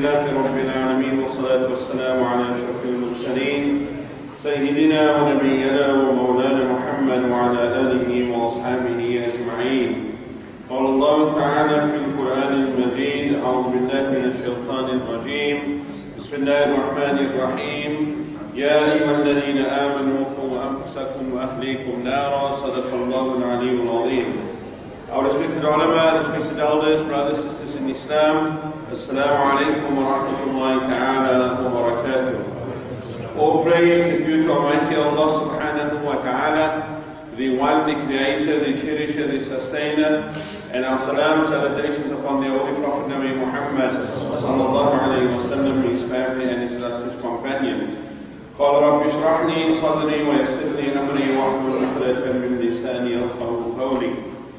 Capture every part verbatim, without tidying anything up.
لله رب العالمين والصلاة والسلام على أشرف المرسلين سيدنا ونبينا ومولانا محمد وعلى آله وأصحابه أجمعين. قال الله تعالى في القرآن المجيد: أعوذ بالله من الشيطان الرجيم، بسم الله الرحمن الرحيم. يا أيها الذين آمنوا قوا أنفسكم وأهليكم نارا. صدق الله العلي العظيم. Our respected ulama, respected elders, brothers, sisters in Islam, Assalamu alaikum wa rahmatullahi ta'ala wa barakatuh. All praise is due to Almighty Allah subhanahu wa ta'ala, the one, the creator, the cherisher, the sustainer, and our salam, salutations upon the Holy Prophet Nabi Muhammad sallallahu alayhi wa sallam, his family and his illustrious companions. قال رب اشرح لي صدري ويسر لي أمري واحلل عقدة من لساني يفقهوا قولي.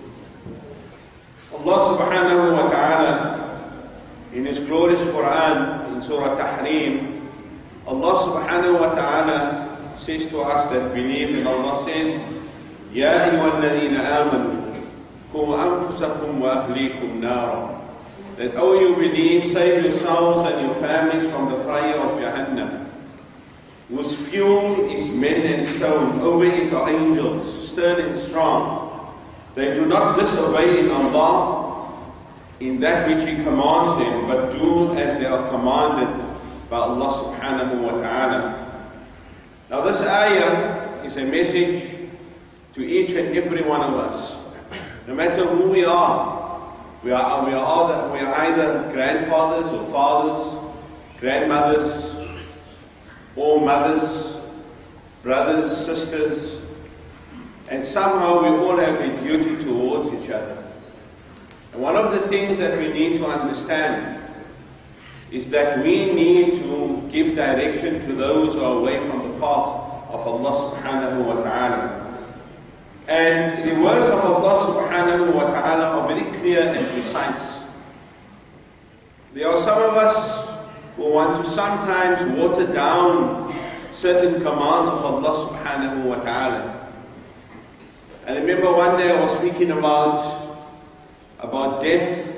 Allah subhanahu wa ta'ala, in His glorious Quran, in Surah Tahrim, Allah subhanahu wa ta'ala says to us that believe, and Allah says, يَا أَيُّهَا الَّذِينَ آمَنُوا قُوا أَنفُسَكُمْ وَأَهْلِيكُمْ نَارًا. That, O you believe, save yourselves and your families from the fire of Jahannam, whose fuel is men and stone. Over it are angels, stern and strong. They do not disobey in Allah in that which He commands them, but do as they are commanded by Allah subhanahu wa ta'ala. Now this ayah is a message to each and every one of us. No matter who we are, we are, we are, either, we are either grandfathers or fathers, grandmothers, or mothers, brothers, sisters, and somehow we all have a duty towards each other. And one of the things that we need to understand is that we need to give direction to those who are away from the path of Allah subhanahu wa ta'ala. And the words of Allah subhanahu wa ta'ala are very clear and precise. There are some of us who want to sometimes water down certain commands of Allah subhanahu wa ta'ala. I remember one day I was speaking about, about death,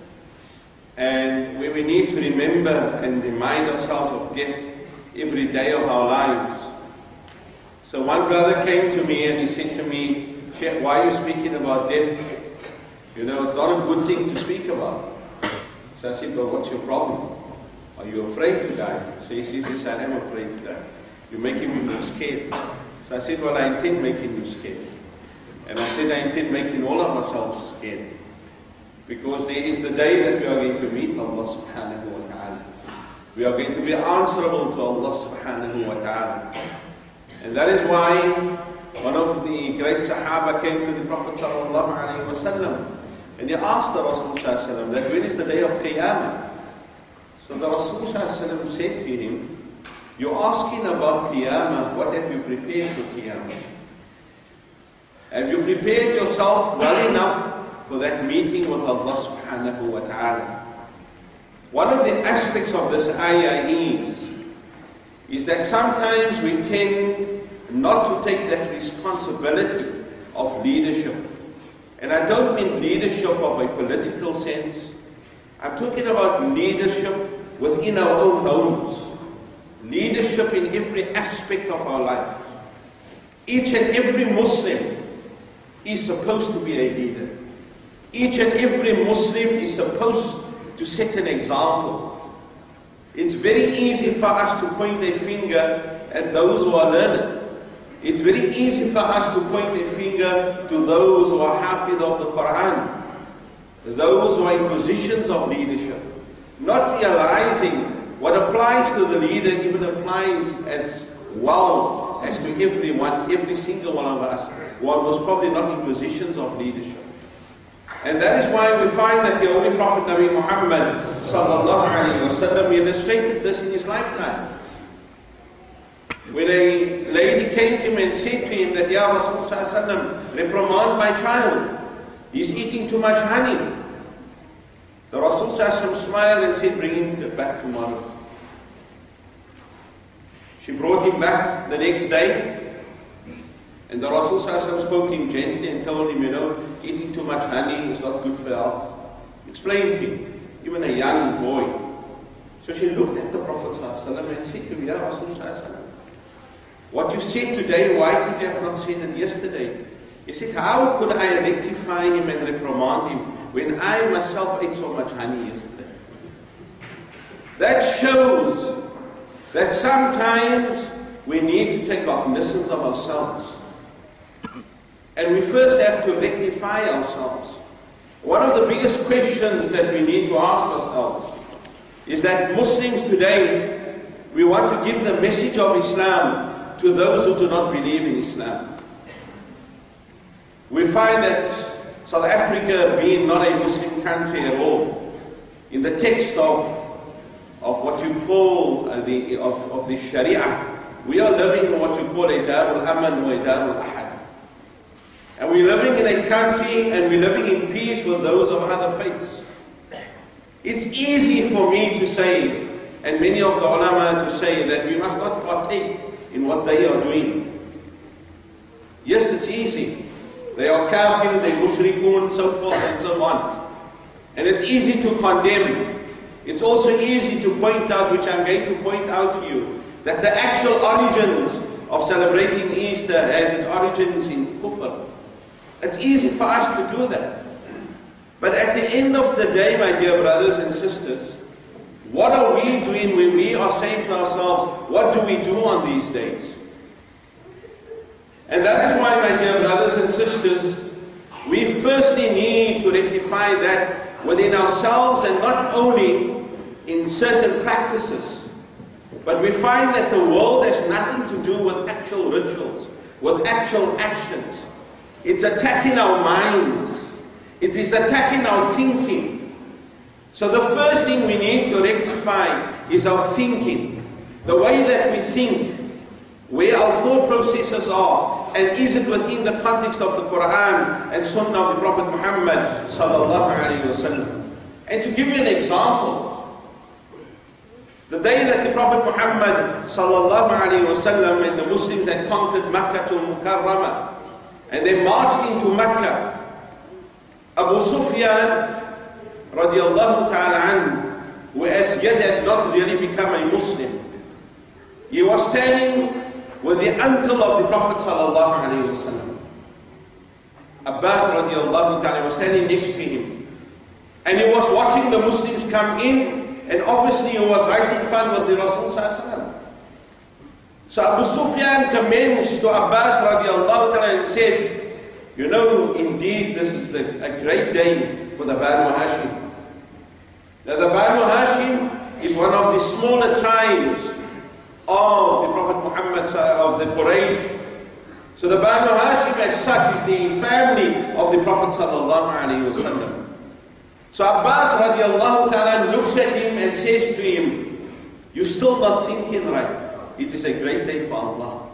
and where we need to remember and remind ourselves of death every day of our lives. So one brother came to me and he said to me, Sheikh, why are you speaking about death? You know, it's not a good thing to speak about. So I said, well, what's your problem? Are you afraid to die? So he says, yes, I am afraid to die. You're making me scared. So I said, well, I intend making you scared. And I said, I intend making all of ourselves scared. Because there is the day that we are going to meet Allah subhanahu wa ta'ala. We are going to be answerable to Allah subhanahu wa ta'ala. And that is why one of the great Sahaba came to the Prophet sallallahu alayhi wa sallam, and he asked the Rasul sallallahu alayhi wa sallam that when is the day of Qiyamah? So the Rasul sallallahu alayhi wa sallam said to him, you're asking about Qiyamah, what have you prepared for Qiyamah? Have you prepared yourself well enough for that meeting with Allah subhanahu wa ta'ala? One of the aspects of this ayah is, is that sometimes we tend not to take that responsibility of leadership. And I don't mean leadership of a political sense. I'm talking about leadership within our own homes. Leadership in every aspect of our life. Each and every Muslim is supposed to be a leader. Each and every Muslim is supposed to set an example. It's very easy for us to point a finger at those who are learned. It's very easy for us to point a finger to those who are hafiz of the Quran, those who are in positions of leadership, not realizing what applies to the leader even applies as well as to everyone, every single one of us. One was probably not in positions of leadership. And that is why we find that the Holy Prophet Nabi Muhammad sallallahu alayhi wa sallam illustrated this in his lifetime. When a lady came to him and said to him that, Ya Rasul sallallahu alayhi wa sallam, reprimand my child, he's eating too much honey. The Rasul sallallahu alayhi wa sallam smiled and said, bring him back tomorrow. She brought him back the next day. And the Rasul sallallahu alayhi wa sallam spoke to him gently and told him, you know, eating too much honey is not good for health. Explained to him, even a young boy. So she looked at the Prophet ﷺ and said to him, Ya Rasulullah, what you said today, why could you have not said it yesterday? He said, how could I rectify him and reprimand him when I myself ate so much honey yesterday? That shows that sometimes we need to take cognizance of ourselves. And we first have to rectify ourselves. One of the biggest questions that we need to ask ourselves is that Muslims today, we want to give the message of Islam to those who do not believe in Islam. We find that South Africa, being not a Muslim country at all, in the text of, of what you call uh, the, of, of the Sharia, we are living in what you call a Darul Aman or a Darul Ahad. And we're living in a country and we're living in peace with those of other faiths. It's easy for me to say, and many of the ulama to say, that we must not partake in what they are doing. Yes, it's easy. They are kafir, they mushrikun, so forth and so on. And it's easy to condemn. It's also easy to point out, which I'm going to point out to you, that the actual origins of celebrating Easter has its origins in kufr. It's easy for us to do that. But at the end of the day, my dear brothers and sisters, what are we doing when we are saying to ourselves, what do we do on these days? And that is why, my dear brothers and sisters, we firstly need to rectify that within ourselves, and not only in certain practices, but we find that the world has nothing to do with actual rituals, with actual actions. It's attacking our minds. It is attacking our thinking. So the first thing we need to rectify is our thinking. The way that we think, where our thought processes are, and is it within the context of the Quran and Sunnah of the Prophet Muhammad sallallahu alaihi wasallam. And to give you an example, the day that the Prophet Muhammad sallallahu alaihi wasallam and the Muslims had conquered Makkah to Mukarramah, and they marched into Mecca, Abu Sufyan radiallahu ta'ala anhu, who as yet had not really become a Muslim, he was standing with the uncle of the Prophet sallallahu alaihi wasallam. Abbas radiallahu ta'ala was standing next to him, and he was watching the Muslims come in, and obviously he was right in front was the Rasul sallallahu alaihi wasallam. So Abu Sufyan commenced to Abbas radiallahu ta'ala and said, you know, indeed this is the, a great day for the Banu Hashim. Now the Banu Hashim is one of the smaller tribes of the Prophet Muhammad, of the Quraysh. So the Banu Hashim as such is the family of the Prophet sallallahu alaihi wasallam. So Abbas radiallahu ta'ala looks at him and says to him, you're still not thinking right. It is a great day for Allah.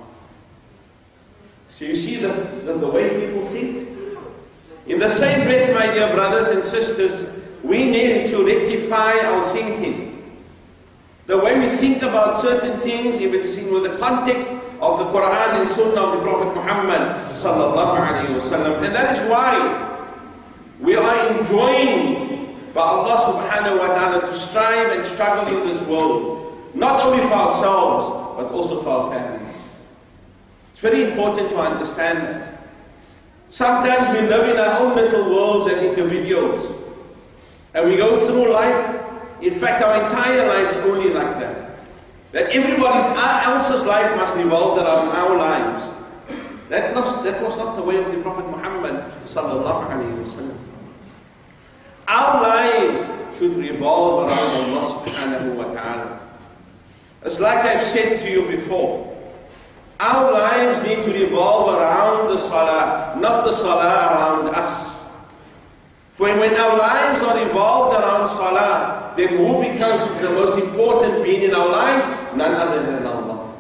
So you see the, the, the way people think. In the same breath, my dear brothers and sisters, we need to rectify our thinking. The way we think about certain things, if it is in with the context of the Quran and Sunnah of the Prophet Muhammad sallallahu alaihi wasallam. And that is why we are enjoined by Allah subhanahu wa ta'ala to strive and struggle in this world. Not only for ourselves, but also for our families. It's very important to understand that. Sometimes we live in our own little worlds as individuals, and we go through life. In fact, our entire life is only like that. That everybody else's life must revolve around our lives. That was, that was not the way of the Prophet Muhammad sallallahu alaihi wasallam. Our lives should revolve around Allah subhanahu wa ta'ala. It's like I've said to you before. Our lives need to revolve around the salah, not the salah around us. For when our lives are revolved around salah, then who becomes the most important being in our lives? None other than Allah.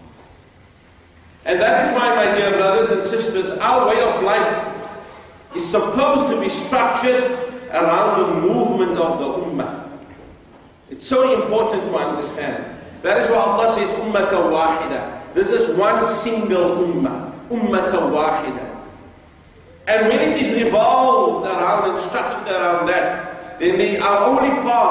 And that is why, my dear brothers and sisters, our way of life is supposed to be structured around the movement of the ummah. It's so important to understand. That is why Allah says, ummatan wahida. This is one single ummah, ummatan wahida. And when it is revolved around and structured around that, then the, our only path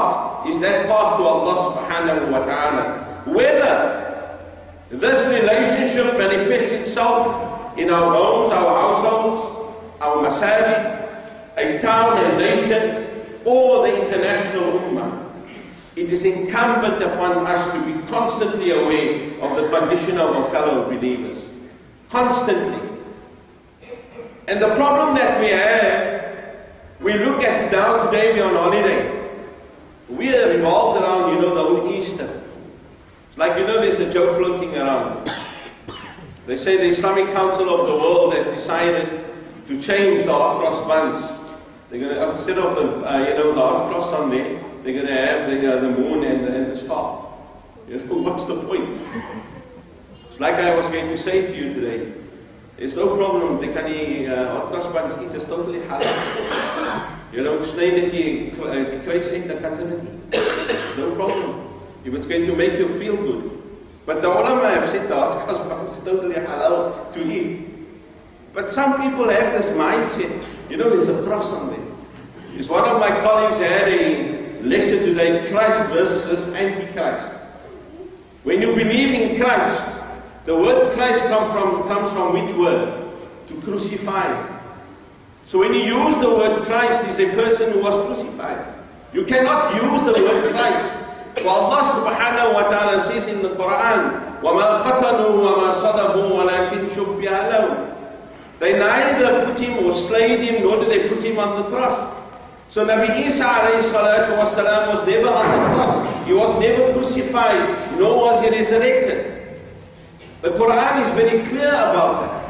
is that path to Allah subhanahu wa ta'ala. Whether this relationship manifests itself in our homes, our households, our masajid, a town, a nation, or the international ummah, it is incumbent upon us to be constantly aware of the condition of our fellow believers. Constantly. And the problem that we have, we look at now today we're on holiday. We are revolved around, you know, the whole Easter. Like, you know, there's a joke floating around. They say the Islamic Council of the World has decided to change the hot cross buns. They're going to, instead of the, uh, you know, the hot cross on there, they're going to have the, uh, the moon and, and the star. You know, what's the point? It's like I was going to say to you today. There's no problem. They can eat hot cross buns eat. It's totally halal. You know, snij net die, die kruis uit, dan kan ze het eat. No problem. If it's going to make you feel good. But the ulama have said the hot cross buns is totally halal to eat. But some people have this mindset. You know, there's a cross on there. It's one of my colleagues had a lecture today, Christ versus Antichrist. When you believe in Christ, the word Christ comes from, comes from which word? To crucify. So when you use the word Christ, it's a person who was crucified. You cannot use the word Christ. For Allah subhanahu wa ta'ala says in the Quran, وَمَا قَتَلُوا وَمَا صَلَبُوا وَلَكِنْ شُبِّهَ لَهُمْ. They neither put him or slayed him, nor did they put him on the cross. So Nabi Isa alayhi salatu wasalam was never on the cross. He was never crucified, nor was he resurrected. The Quran is very clear about that.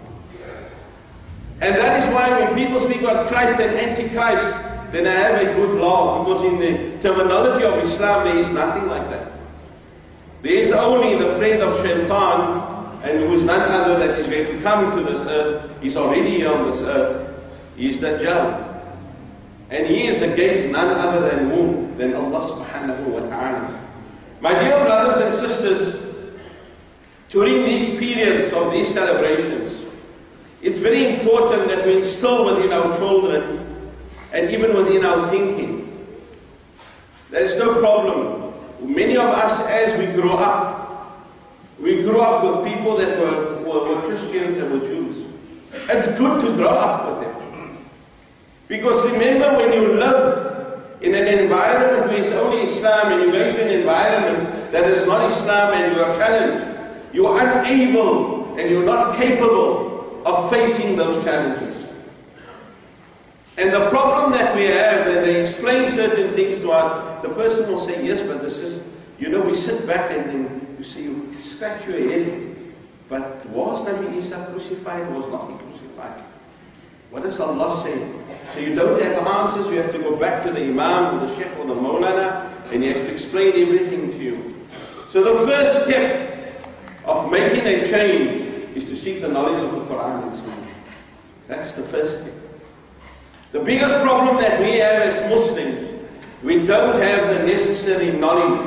And that is why when people speak about Christ and Antichrist, then I have a good laugh, because in the terminology of Islam there is nothing like that. There is only the friend of Shaitan, and who is none other that is going to come to this earth. He's already here on this earth. He is Dajjal. And he is against none other than whom? Than Allah subhanahu wa ta'ala. My dear brothers and sisters, during these periods of these celebrations, it's very important that we instill within our children, and even within our thinking. There is no problem. Many of us, as we grow up, we grew up with people that were, were, were Christians and were Jews. It's good to grow up with them. Because remember, when you live in an environment where it's only Islam, and you go into an environment that is not Islam and you are challenged, you are unable and you're not capable of facing those challenges. And the problem that we have, when they explain certain things to us, the person will say, yes, but this is, you know, we sit back and then you see, you scratch your head. But was Nabi Isa crucified or was not he crucified? What does Allah say? So you don't have answers, you have to go back to the Imam, or the Sheikh, or the Maulana, and he has to explain everything to you. So the first step of making a change is to seek the knowledge of the Quran and Sunnah. That's the first step. The biggest problem that we have as Muslims, we don't have the necessary knowledge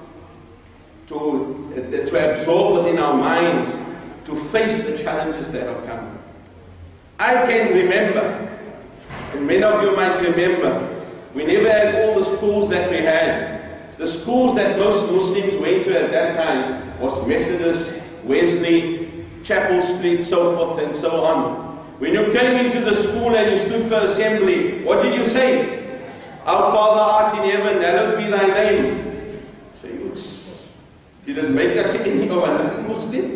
to, uh, to absorb within our minds to face the challenges that are coming. I can remember, and many of you might remember, we never had all the schools that we had. The schools that most Muslims went to at that time was Methodist, Wesley, Chapel Street, so forth and so on. When you came into the school and you stood for assembly, what did you say? Our Father art in heaven, hallowed be thy name. So you didn't make us any of another Muslim.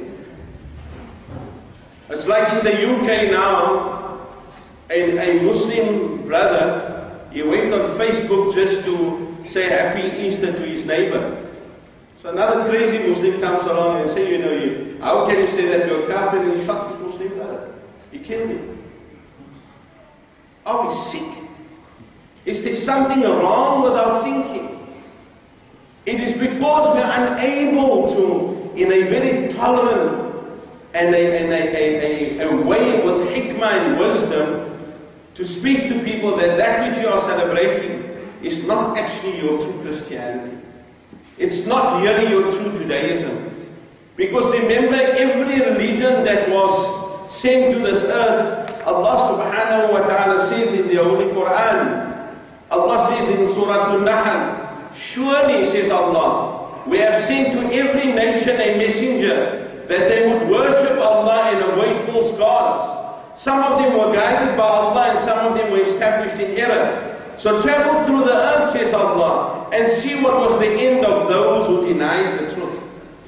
It's like in the U K now, a, a Muslim brother, he went on Facebook just to say Happy Easter to his neighbor. So another crazy Muslim comes along and says, you know, you, how can you say that you're a kafir, and he shot his Muslim brother? He killed him. Are we sick? Is there something wrong with our thinking? It is because we are unable to, in a very tolerant and a, and a, a, a, a way with hikmah and wisdom, to speak to people that that which you are celebrating is not actually your true Christianity. It's not really your true Judaism. Because remember, every religion that was sent to this earth, Allah subhanahu wa ta'ala says in the Holy Quran, Allah says in Surah Al-Nahl, Surely, says Allah, we have sent to every nation a messenger that they would worship Allah and avoid false gods. Some of them were guided by Allah and some of them were established in error. So travel through the earth, says Allah, and see what was the end of those who denied the truth.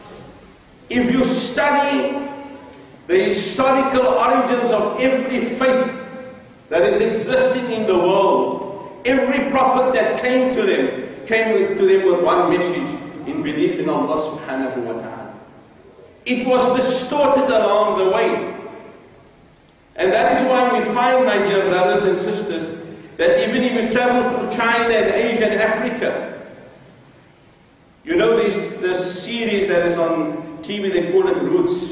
If you study the historical origins of every faith that is existing in the world, every prophet that came to them, came to them with one message, in belief in Allah subhanahu wa ta'ala. It was distorted along the way. And that is why we find, my dear brothers and sisters, that even if you travel through China and Asia and Africa, you know this, this series that is on T V, they call it Roots.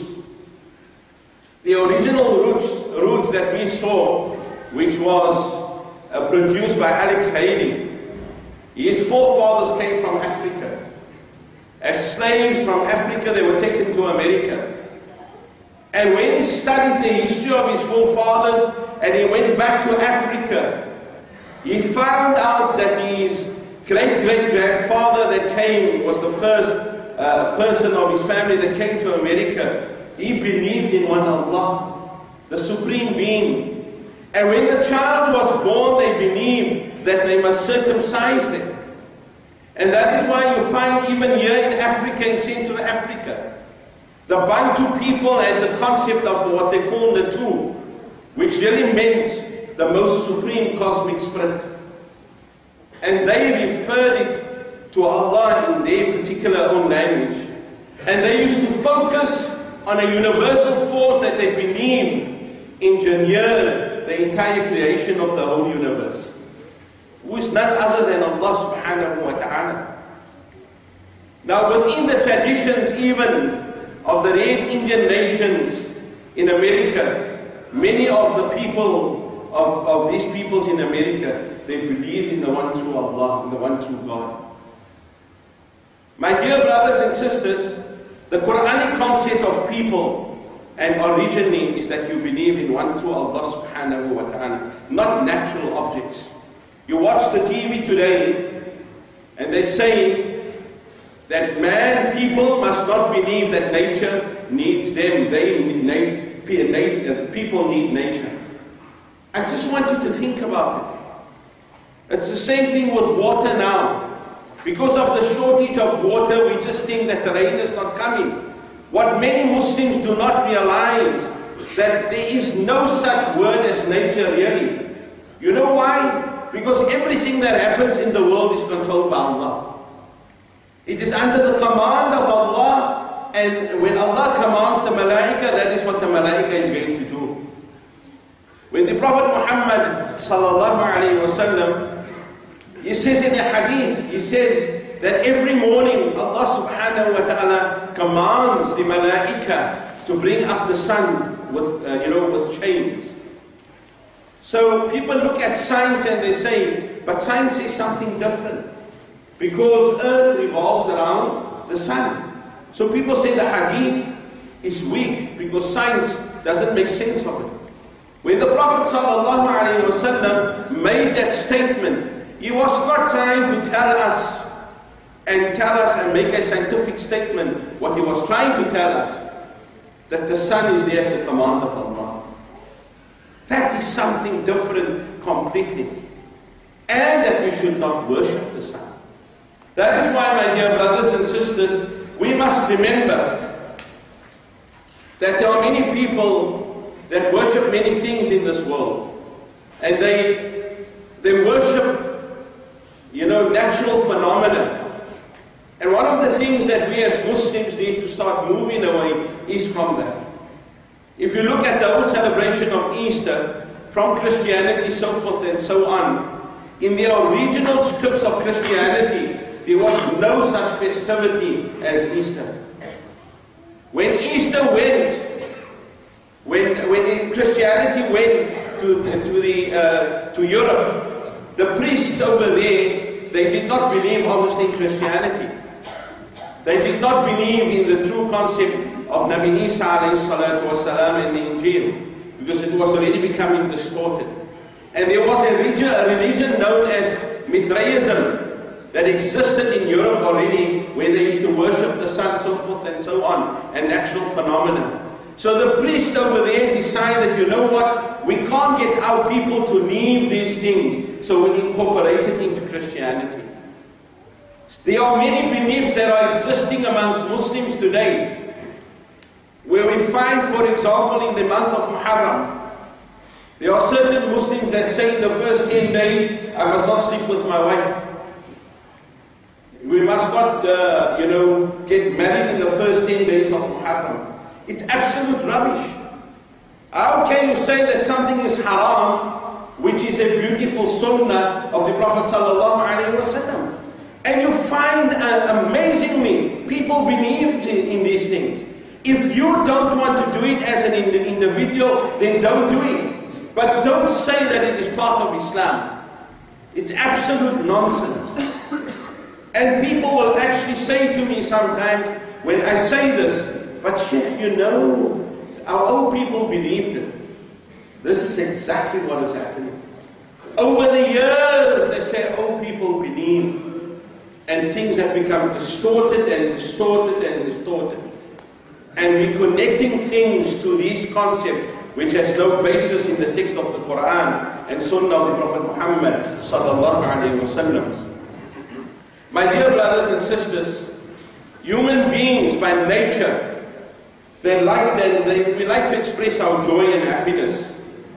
The original Roots, Roots that we saw, which was uh, produced by Alex Haley, his forefathers came from Africa. As slaves from Africa, they were taken to America. And when he studied the history of his forefathers and he went back to Africa, he found out that his great-great-grandfather that came was the first uh, person of his family that came to America. He believed in one Allah, the Supreme Being. And when the child was born, they believed that they must circumcise them. And that is why you find even here in Africa, in Central Africa, the Bantu people had the concept of what they call the two, which really meant the most supreme cosmic spirit. And they referred it to Allah in their particular own language. And they used to focus on a universal force that they believed engineered the entire creation of the whole universe, who is none other than Allah subhanahu wa ta'ala. Now within the traditions even of the red Indian nations in America, many of the people of, of these peoples in America, they believe in the one true Allah, in the one true God. My dear brothers and sisters, the Quranic concept of people and originally is that you believe in one true Allah subhanahu wa ta'ala, not natural objects. You watch the T V today and they say that man, people must not believe that nature needs them. They need, people need nature. I just want you to think about it. It's the same thing with water now. Because of the shortage of water, we just think that the rain is not coming. What many Muslims do not realize, that there is no such word as nature really. You know why? Because everything that happens in the world is controlled by Allah. It is under the command of Allah, and when Allah commands the malaika, that is what the malaika is going to do. When the Prophet Muhammad sallallahu alayhi wa sallam, he says in a hadith, he says that every morning Allah subhanahu wa ta'ala commands the malaika to bring up the sun with, uh, you know, with chains. So people look at science and they say, but science is something different. Because earth revolves around the sun. So people say the hadith is weak because science doesn't make sense of it. When the Prophet sallallahu alaihi wasallam made that statement, he was not trying to tell us and tell us and make a scientific statement. What he was trying to tell us, that the sun is there at the command of Allah. That is something different completely. And that we should not worship the sun. That is why, my dear brothers and sisters, we must remember that there are many people that worship many things in this world. And they, they worship, you know, natural phenomena. And one of the things that we as Muslims need to start moving away is from that. If you look at the whole celebration of Easter, from Christianity, so forth and so on, in the original scripts of Christianity, there was no such festivity as Easter. When Easter went, when, when Christianity went to, to, the, uh, to Europe, the priests over there, they did not believe obviously in Christianity. They did not believe in the true concept of Nabi Isa alayhi salatu wasalam and the Injil, because it was already becoming distorted. And there was a religion, a religion known as Mithraism. that existed in Europe already, where they used to worship the sun, so forth and so on, and natural phenomena. So the priests over there decided, you know what, we can't get our people to leave these things, so we incorporate it into Christianity. There are many beliefs that are existing amongst Muslims today, where we find, for example, in the month of Muharram, there are certain Muslims that say in the first ten days, I must not sleep with my wife. We must not, uh, you know, get married in the first ten days of Muharram. It's absolute rubbish. How can you say that something is haram, which is a beautiful sunnah of the Prophet sallallahu alaihi wasallam? And you find, uh, amazingly, people believe in, in these things. If you don't want to do it as an ind individual, then don't do it. But don't say that it is part of Islam. It's absolute nonsense. And people will actually say to me sometimes, when I say this, but Sheikh, you know, our old people believed it. This is exactly what is happening. Over the years, they say old people believe, and things have become distorted and distorted and distorted. And we're connecting things to these concepts which has no basis in the text of the Quran and Sunnah of the Prophet Muhammad sallallahu alaihi wasallam. My dear brothers and sisters, human beings by nature, they like them, they, we like to express our joy and happiness.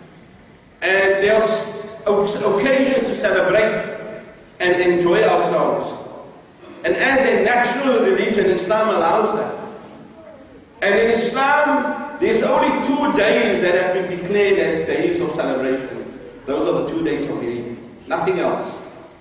And there are occasions to celebrate and enjoy ourselves. And as a natural religion, Islam allows that. And in Islam, there's only two days that have been declared as days of celebration. Those are the two days of Eid. Nothing else.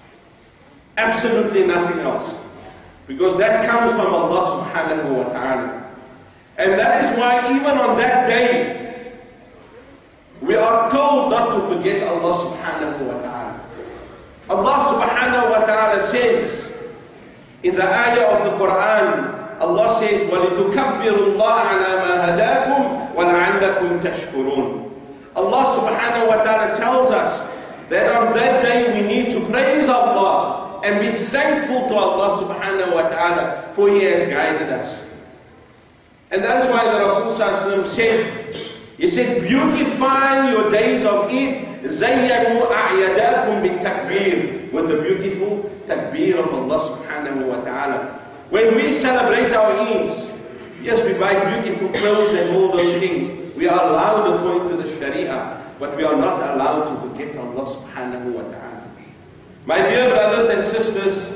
Absolutely nothing else. Because that comes from Allah subhanahu wa ta'ala. And that is why even on that day, we are told not to forget Allah subhanahu wa ta'ala. Allah subhanahu wa ta'ala says, in the ayah of the Quran, Allah says, وَلِتُكَبِّرُوا اللَّهَ عَلَى مَا هَدَاكُمْ وَلَعَلَّكُمْ تَشْكُرُونَ. Allah subhanahu wa ta'ala tells us that on that day we need to praise Allah and be thankful to Allah subhanahu wa ta'ala, for He has guided us. And that is why the Rasul sallallahu alaihi wasallam said, he said, beautify your days of Eid, زَيَّنُوا أَعْيَدَاكُمْ بِالتَّكْبِيرِ, with the beautiful takbir of Allah subhanahu wa ta'ala. When we celebrate our Eids, yes, we buy beautiful clothes and all those things. We are allowed according to the Sharia, but we are not allowed to forget Allah subhanahu wa ta'ala. My dear brothers and sisters,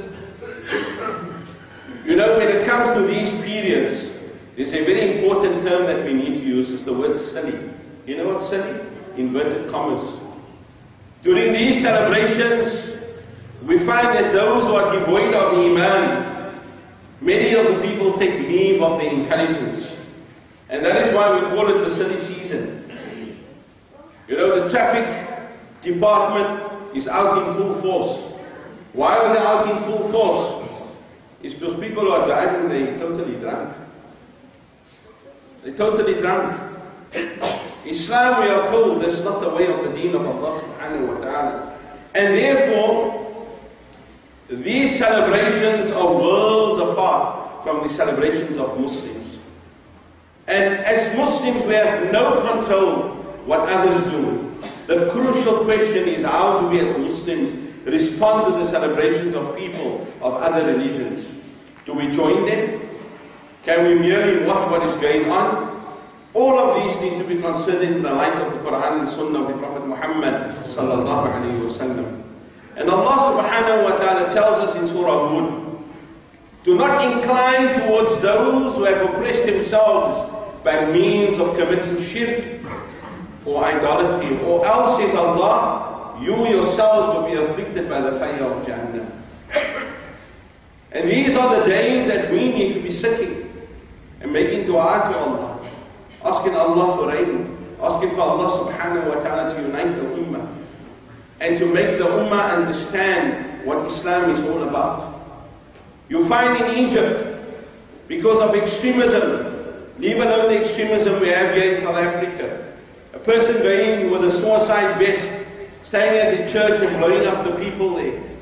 you know, when it comes to these periods, there's a very important term that we need to use, is the word silly. You know what silly? Inverted commas. During these celebrations, we find that those who are devoid of Iman, many of the people take leave of their intelligence. And that is why we call it the silly season. You know, the traffic department is out in full force. Why are they out in full force? It's because people who are driving, they're totally drunk. They're totally drunk. Islam, we are told, that's not the way of the deen of Allah subhanahu wa ta'ala. And therefore, these celebrations are worlds apart from the celebrations of Muslims. And as Muslims, we have no control what others do. The crucial question is, how do we as Muslims respond to the celebrations of people of other religions? Do we join them? Can we merely watch what is going on? All of these need to be considered in the light of the Quran and Sunnah of the Prophet Muhammad sallallahu alaihi wasallam. And Allah subhanahu wa ta'ala tells us in Surah Hud, do not incline towards those who have oppressed themselves by means of committing shirk or idolatry, or else, says Allah, you yourselves will be afflicted by the fire of Jahannam. And these are the days that we need to be sitting and making dua to Allah, asking Allah for rain, asking for Allah subhanahu wa ta'ala to unite the ummah, and to make the ummah understand what Islam is all about. You find in Egypt, because of extremism, leave alone the extremism we have here in South Africa, a person going with a suicide vest, staying at the church and blowing up the people there,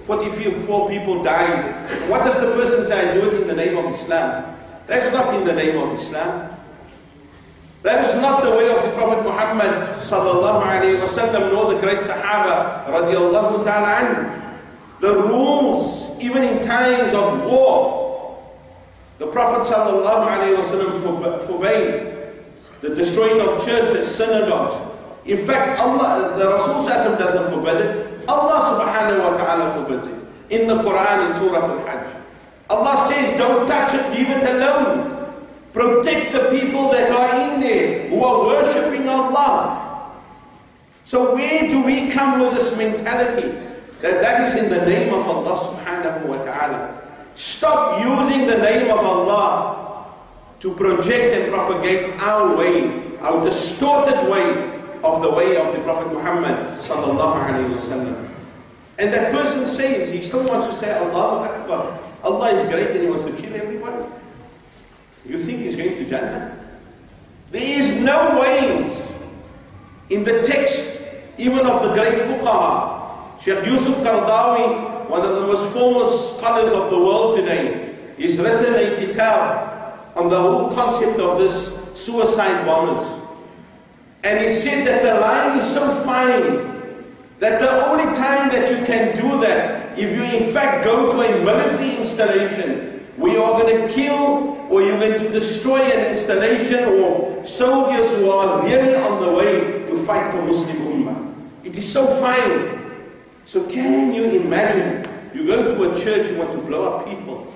forty-four people died. What does the person say? I do it in the name of Islam. That's not in the name of Islam. That is not the way of the Prophet Muhammad sallallahu alayhi wa sallam, nor the great Sahaba radiallahu ta'ala anhu. The rules, even in times of war, the Prophet sallallahu alayhi wa sallam forbade the destroying of churches, synagogues. In fact, Allah, the Rasul sallallahu doesn't forbid it. Allah subhanahu wa ta'ala forbids it. In the Quran, in Surah Al-Hajj. Allah says, don't touch it, leave it alone. Protect the people that are in there, who are worshipping Allah. So where do we come with this mentality? That that is in the name of Allah subhanahu wa ta'ala. Stop using the name of Allah to project and propagate our way, our distorted way of the way of the Prophet Muhammad sallallahu alayhi wa sallam. And that person says, he still wants to say Allahu Akbar. Allah is great and he wants to kill everybody. You think he's going to Jannah? There is no ways in the text, even of the great fuqaha. Sheikh Yusuf Qaradawi, one of the most famous scholars of the world today, he's written a kitab on the whole concept of this suicide bombers. And he said that the line is so fine that the only time that you can do that, if you in fact go to a military installation, we are going to kill or you're going to destroy an installation or soldiers who are really on the way to fight the Muslim Ummah. It is so fine. So can you imagine, you go to a church, you want to blow up people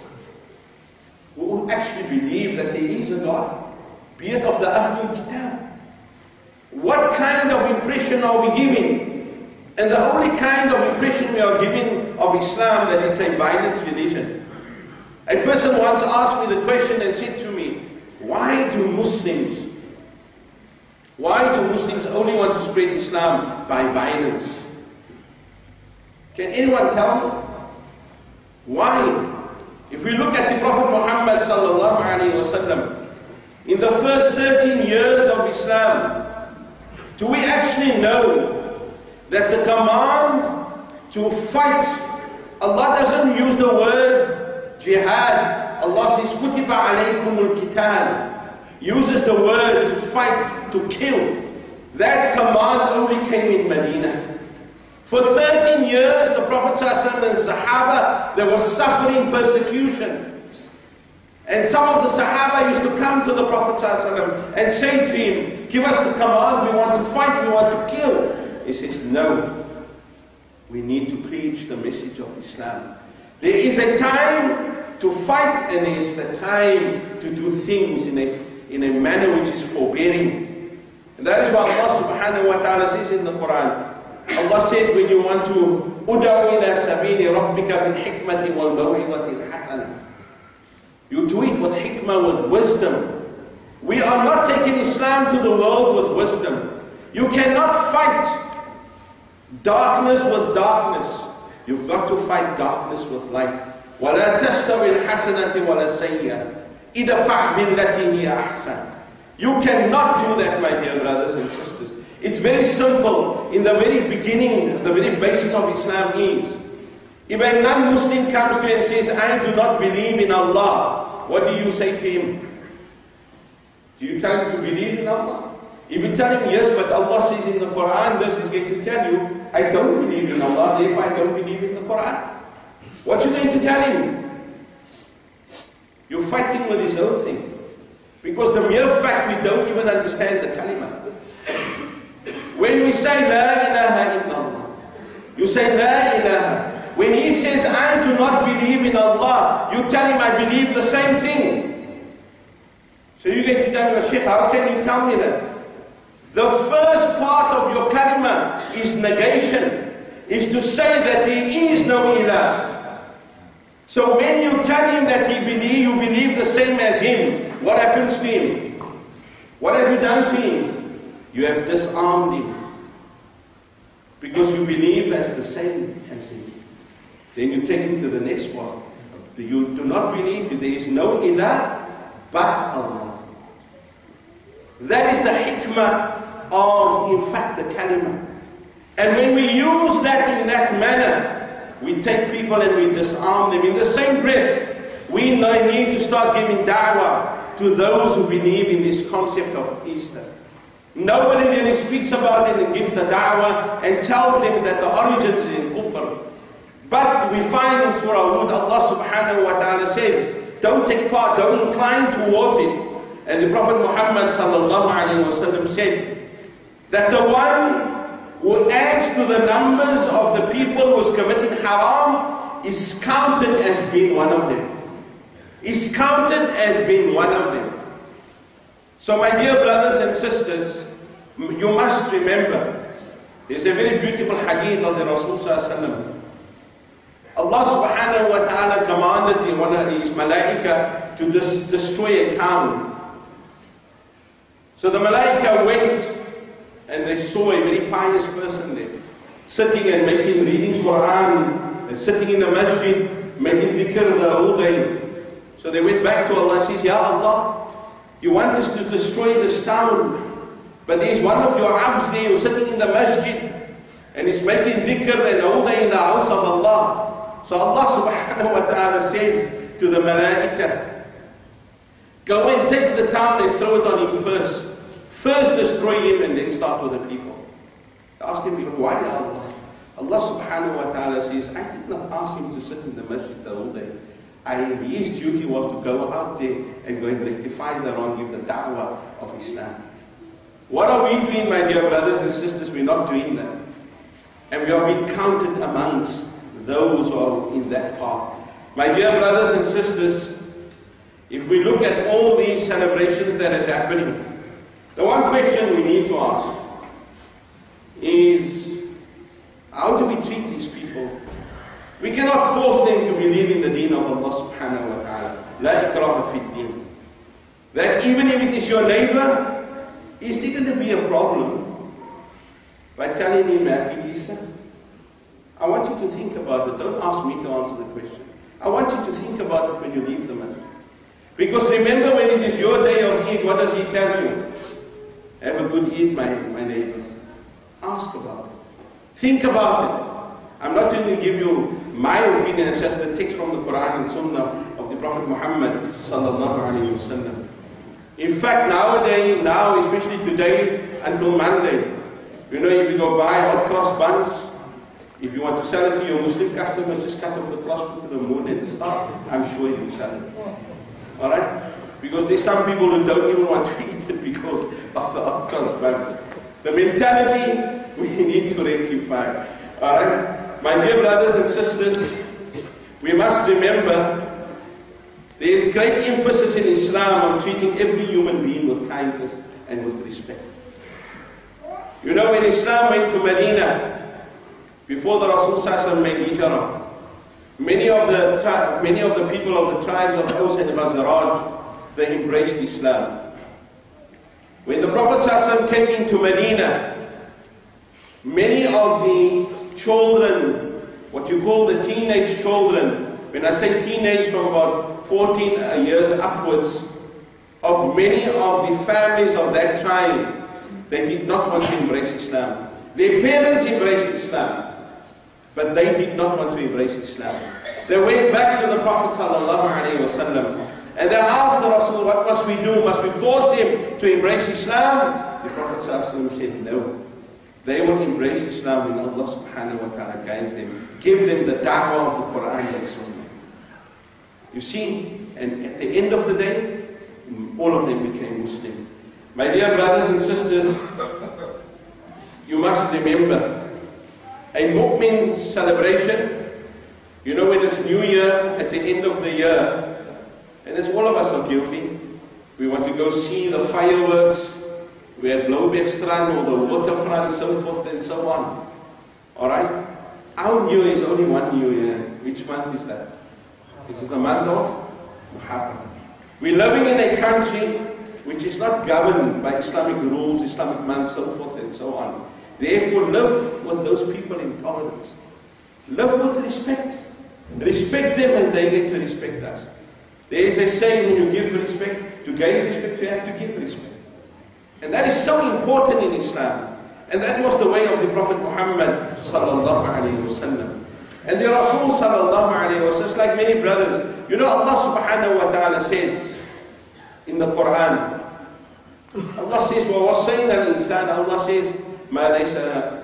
who actually believe that there is a God, be it of the Ahlul Kitab. What kind of impression are we giving? And the only kind of impression we are giving of Islam, that it's a violent religion. A person once asked me the question and said to me, why do Muslims, why do Muslims only want to spread Islam by violence? Can anyone tell me? Why? If we look at the Prophet Muhammad sallallahu alaihi wasallam, in the first thirteen years of Islam, do we actually know that the command to fight, Allah doesn't use the word jihad. Allah says, Kutiba alaykumul qital. Uses the word to fight, to kill. That command only came in Medina. For thirteen years, the Prophet ﷺ and Sahaba, they were suffering persecution. And some of the Sahaba used to come to the Prophet ﷺ and say to him, give us the command, we want to fight, we want to kill. He says, no. We need to preach the message of Islam. There is a time to fight and there is the time to do things in a, in a manner which is forbearing. And that is what Allah subhanahu wa ta'ala says in the Quran. Allah says when you want to Udaw ila sabili rabbika bil hikmati wal maw'izati al-hasana. You do it with hikmah, with wisdom. We are not taking Islam to the world with wisdom. You cannot fight darkness with darkness. You've got to fight darkness with light. وَلَا تَسْتَوِي الْحَسَنَةِ وَلَا السَّيِّئَةِ إِدْفَعْ بِالَّتِي هِيَ أَحْسَنُ. You cannot do that, my dear brothers and sisters. It's very simple. In the very beginning, the very basis of Islam is, if a non-Muslim comes to you and says, I do not believe in Allah, what do you say to him? Do you tell him to believe in Allah? If you tell him, yes, but Allah says in the Quran, this is going to tell you, I don't believe in Allah, therefore I don't believe in the Quran. What are you going to tell him? You're fighting with his own thing. Because the mere fact we don't even understand the kalima. When we say, La ilaha illallah, you say, La ilaha. When he says, I do not believe in Allah, you tell him, I believe the same thing. So you're going to tell him, Sheikh, how can you tell me that? The first part of your kalima is negation, is to say that there is no ilah. So when you tell him that he believe, you believe the same as him, what happens to him? What have you done to him? You have disarmed him. Because you believe as the same as him. Then you take him to the next part. You do not believe there is no ilah but Allah. That is the hikmah of, in fact, the kalima. And when we use that in that manner, we take people and we disarm them. In the same breath, we need to start giving da'wah to those who believe in this concept of Easter. Nobody really speaks about it and gives the da'wah and tells them that the origins is in kufr. But we find in Surah Hud, Allah subhanahu wa ta'ala says, don't take part, don't incline towards it. And the Prophet Muhammad sallallahu alayhi wa sallam said that the one who adds to the numbers of the people who is committing haram is counted as being one of them. Is counted as being one of them. So my dear brothers and sisters, you must remember, there's a very beautiful hadith of the Rasul sallallahu alayhi wa sallam. Allah subhanahu wa ta'ala commanded one of his malaika to dis destroy a town. So the malaika went and they saw a very pious person there, sitting and making, reading Quran, and sitting in the masjid, making dhikr the whole day. So they went back to Allah and says, Ya Allah, you want us to destroy this town, but there's one of your abds there who's sitting in the masjid, and he's making dhikr and all day in the house of Allah. So Allah subhanahu wa ta'ala says to the malaika, go and take the town and throw it on him first. First destroy him and then start with the people. They asked him, why Allah? Allah subhanahu wa ta'ala says, I did not ask him to sit in the masjid the whole day. I, his duty was to go out there and go and rectify the wrong, give the da'wah of Islam. What are we doing, my dear brothers and sisters? We're not doing that. And we are being counted amongst those who are in that path. My dear brothers and sisters, if we look at all these celebrations that is happening, the one question we need to ask is, how do we treat these people? We cannot force them to believe in the deen of Allah subhanahu wa ta'ala. La ikraha fi din. That even if it is your neighbor, is there going to be a problem by telling him Happy Easter? I want you to think about it. Don't ask me to answer the question. I want you to think about it when you leave the masjid. Because remember, when it is your day of Eid, what does he tell you? Have a good Eid, my, my neighbor. Ask about it. Think about it. I'm not going to give you my opinion, it's just the text from the Quran and Sunnah of the Prophet Muhammad sallallahu alaihi wasallam. In fact, nowadays, now, especially today until Monday, you know, if you go buy hot cross buns, if you want to sell it to your Muslim customers, just cut off the cross, put to the moon and start. I'm sure you will sell it. Alright? Because there's some people who don't even want to eat it because of the hot cross buns. The mentality we need to rectify. Alright? My dear brothers and sisters, we must remember there is great emphasis in Islam on treating every human being with kindness and with respect. You know, when Islam went to Medina, before the Rasul Sallallahu made Hijrah, many of the many of the people of the tribes of Aus and Khazraj, they embraced Islam. When the Prophet Sallallahu came into Medina, many of the children, what you call the teenage children, when I say teenage, from about fourteen years upwards, of many of the families of that tribe, they did not want to embrace Islam. Their parents embraced Islam, but they did not want to embrace Islam. They went back to the Prophet ﷺ and they asked the Rasul, what must we do? Must we force them to embrace Islam? The Prophet ﷺ said, no. They will embrace Islam when Allah subhanahu wa ta'ala guides them. Give them the da'wah of the Quran and Sunnah. You see, and at the end of the day, all of them became Muslim. My dear brothers and sisters, you must remember, a mu'min celebration, you know, when it's New Year, at the end of the year, and as all of us are guilty, we want to go see the fireworks, we had Bloembergstrand or the waterfront, so forth and so on. Alright? Our New Year is only one New Year. Which month is that? It is the month of Muharram. We're living in a country which is not governed by Islamic rules, Islamic months, so forth and so on. Therefore, live with those people in tolerance. Live with respect. Respect them and they get to respect us. There is a saying, when you give respect, to gain respect, you have to give respect. And that is so important in Islam. And that was the way of the Prophet Muhammad sallallahu alaihi wasallam. And the Rasul sallallahu alayhi wa sallam, like many brothers, you know Allah subhanahu wa ta'ala says in the Quran, Allah says, وَوَصَّيْنَا الْإِنسَانَ, Allah says, مَا لَيْسَ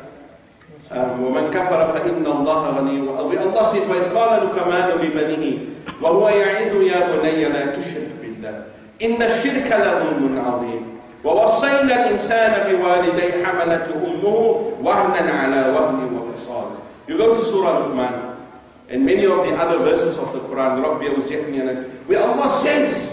وَمَنْ كَفَرَ فَإِنَّ اللَّهَ غَنِيٌّ. Allah says, وَإِذْ قَالَ لُقْمَانُ لِبَنِيهِ وَهُوَ يَعِظُ يَا بُنَيَّ لَا تُشْرِكْ بِاللَّهِ إِنَّ الشِّرْكَ لَظُلْمٌ عَظِيمٌ وَوَصَّيْنَا الْإِنسَانَ بِوَالِدَيْهِ حَمَلَتْهُ أُمُّهُ وَهْنًا عَلَى وَهْنٍ وَفِصَالٍ. You go to Surah Luqman and many of the other verses of the Quran, رَبِّ أَوْزِعْنِي, where Allah says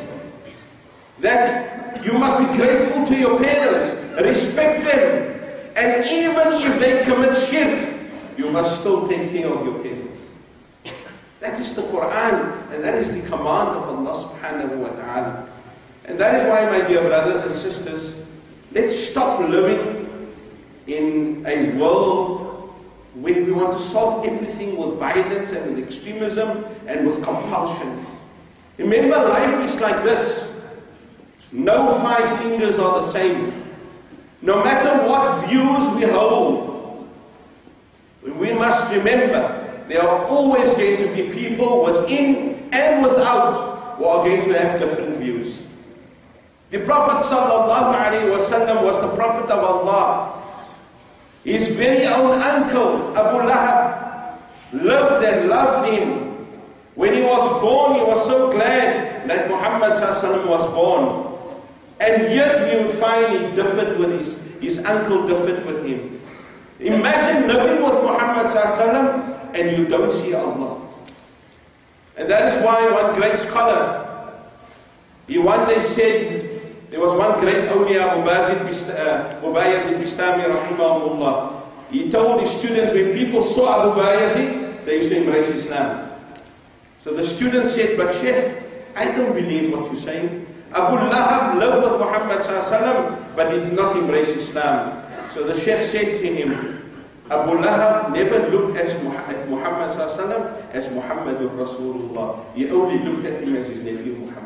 that you must be grateful to your parents, respect them, and even if they commit shirk, you must still take care of your parents. That is the Quran, and that is the command of Allah subhanahu wa ta'ala. And that is why, my dear brothers and sisters, let's stop living in a world where we want to solve everything with violence and with extremism and with compulsion. Remember, life is like this. No five fingers are the same. No matter what views we hold, we must remember there are always going to be people within and without who are going to have different views. The Prophet sallallahu alaihi wasallam was the Prophet of Allah. His very own uncle, Abu Lahab, loved and loved him. When he was born, he was so glad that Muhammad sallallahu alaihi wasallam was born. And yet we would find he differed with his, his uncle differed with him. Imagine living with Muhammad sallallahu alaihi wasallam and you don't see Allah. And that is why one great scholar, he one day said, there was one great awliya, Abu Bayazid Bistami rahimahullah. He told his students, when people saw Abu Bayazid, they used to embrace Islam. So the students said, but Sheikh, I don't believe what you're saying. Abu Lahab lived with Muhammad sallallahu alaihi wasallam, but he did not embrace Islam. So the Sheikh said to him, Abu Lahab never looked at Muhammad sallallahu alaihi wasallam as Muhammadur Rasulullah. He only looked at him as his nephew Muhammad.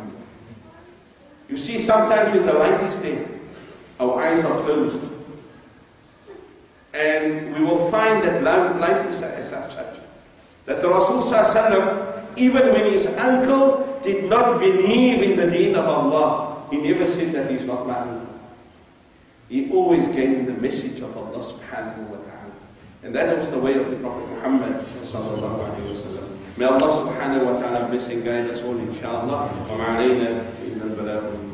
You see, sometimes when the light is there, our eyes are closed. And we will find that life is such. That the Rasul sallallahu alaihi wasallam, even when his uncle did not believe in the deen of Allah, he never said that he's not my uncle. He always gave the message of Allah subhanahu wa ta'ala. And that was the way of the Prophet Muhammad sallallahu alayhi wa sallam. May Allah subhanahu wa ta'ala bless and guide us all, inshallah. Wa ma'alayna illa al-balagh.